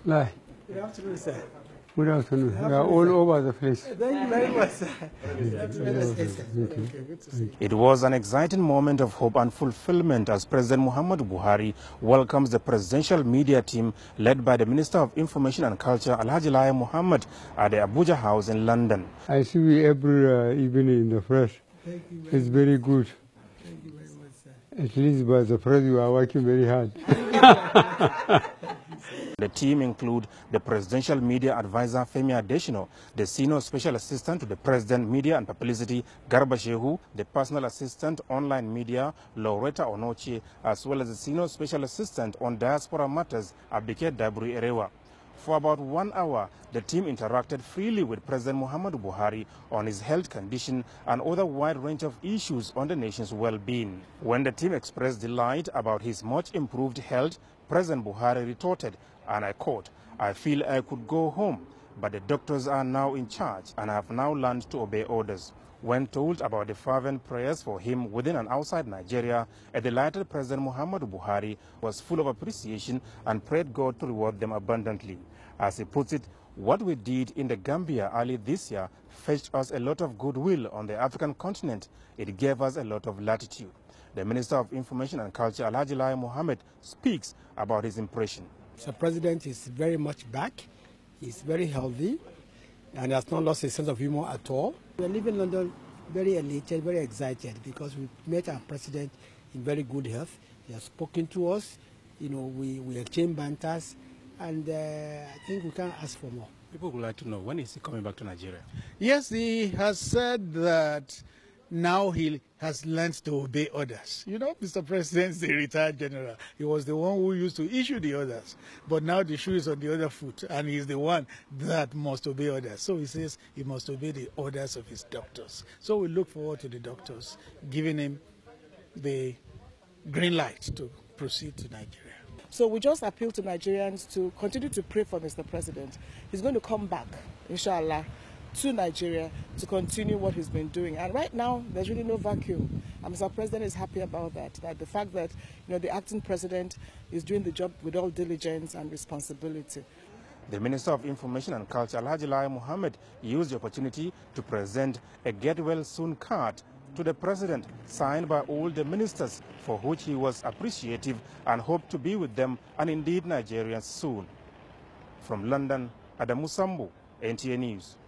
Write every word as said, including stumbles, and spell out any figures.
Lai. Good afternoon, sir. Good afternoon. Good afternoon. We are all sir. over the place. Thank you very much, sir. It was an exciting moment of hope and fulfillment as President Muhammadu Buhari welcomes the presidential media team led by the Minister of Information and Culture, Alhaji Lai Muhammad, at the Abuja House in London. I see you every uh, evening in the press. Thank you very It's very good. Thank you very much, sir. At least by the press you are working very hard. The team include the Presidential Media Advisor Femi Adesina, the Senior Special Assistant to the President Media and Publicity Garba Shehu, the Personal Assistant Online Media Loretta Onoche, as well as the Senior Special Assistant on Diaspora Matters Abike Dabri Erewa. For about one hour, the team interacted freely with President Muhammadu Buhari on his health condition and other wide range of issues on the nation's well-being. When the team expressed delight about his much improved health, President Buhari retorted, and I quote, "I feel I could go home, but the doctors are now in charge and I have now learned to obey orders." When told about the fervent prayers for him within and outside Nigeria, a delighted President Muhammadu Buhari was full of appreciation and prayed God to reward them abundantly. As he puts it, what we did in the Gambia early this year fetched us a lot of goodwill on the African continent. It gave us a lot of latitude. The Minister of Information and Culture, Alhaji Lai Muhammad, speaks about his impression. The President is very much back. He's very healthy and has not lost his sense of humor at all. We are leaving London very elated, very excited because we met our President in very good health. He has spoken to us. You know, we, we exchanged banters, and uh, I think we can't ask for more. People would like to know, when is he coming back to Nigeria? Yes, he has said that now he has learned to obey orders. You know, Mister President is a retired general. He was the one who used to issue the orders. But now the shoe is on the other foot, and he's the one that must obey orders. So he says he must obey the orders of his doctors. So we look forward to the doctors giving him the green light to proceed to Nigeria. So we just appeal to Nigerians to continue to pray for Mister President. He's going to come back, inshallah, to Nigeria to continue what he's been doing. And right now, there's really no vacuum. And Mister President is happy about that, that the fact that you know, the acting president is doing the job with all diligence and responsibility. The Minister of Information and Culture, Alhaji Lai Muhammad, used the opportunity to present a Get Well Soon card to the President, signed by all the ministers, for which he was appreciative and hoped to be with them and indeed Nigerians soon. From London, Adamu Sambu, N T A News.